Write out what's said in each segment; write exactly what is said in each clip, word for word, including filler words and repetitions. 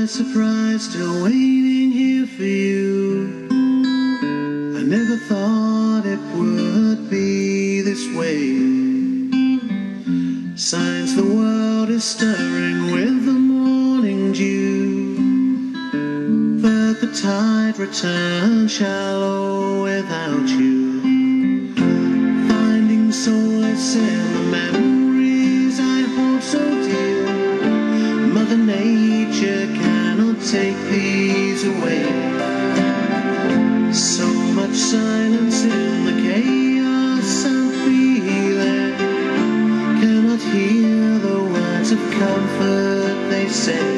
by surprise, still waiting here for you. I never thought it would be this way. Signs the world is stirring with the morning dew, but the tide returns shallow without you. Finding solace in the memories I hold so dear. Mother Nature cannot take these away. So much silence in the chaos I'm feeling. Cannot hear the words of comfort they say.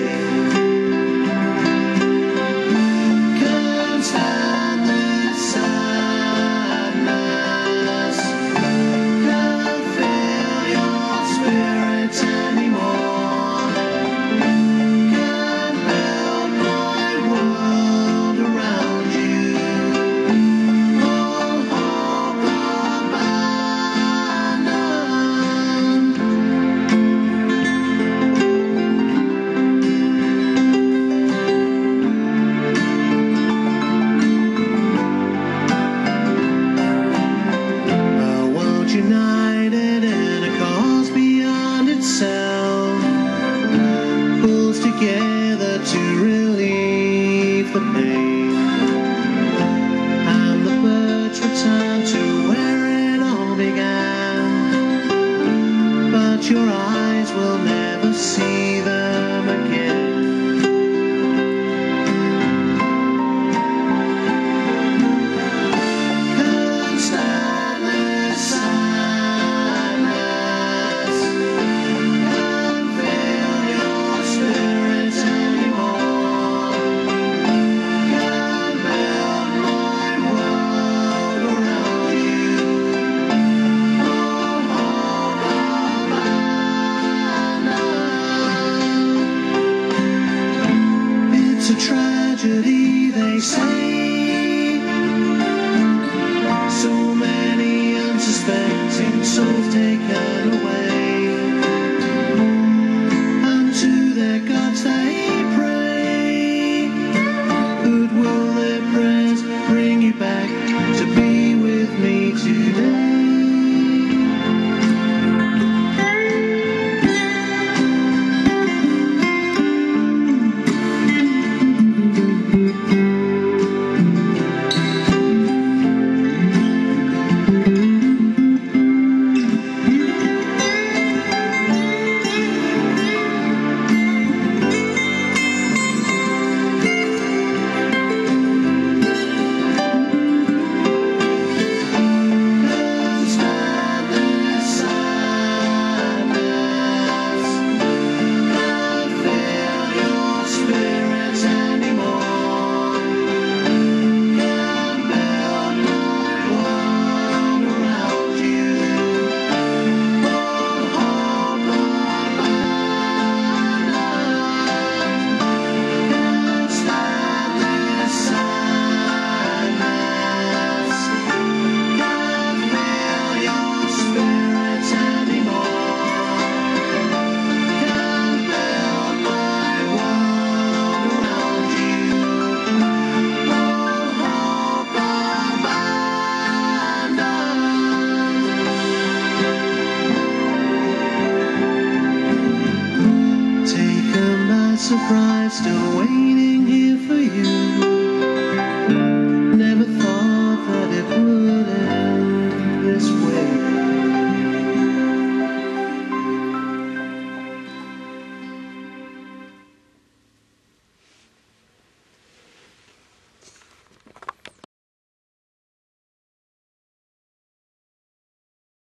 Can't stand this sadness. Can't feel your spirit anymore. Can't build my world around you. All hope abandoned. A world united in a cause beyond itself pulls together to relieve the pain, and the birds return to where it all began. But your eyes will never see them again. Can't stand this sadness. Can't feel your spirit anymore. Can't build my world around you. All hope abandoned. It's a tragedy, they say. So many unsuspecting souls taken away, and to their gods they pray. But will their prayers bring you back to be with me today? Can't stand this sadness. Can't feel your spirit anymore. Can't build my world around you. All hope abandoned. Can't stand this sadness. Can't feel your spirit anymore. Can't build my world around you. All hope abandoned. Taken by surprise, still waiting.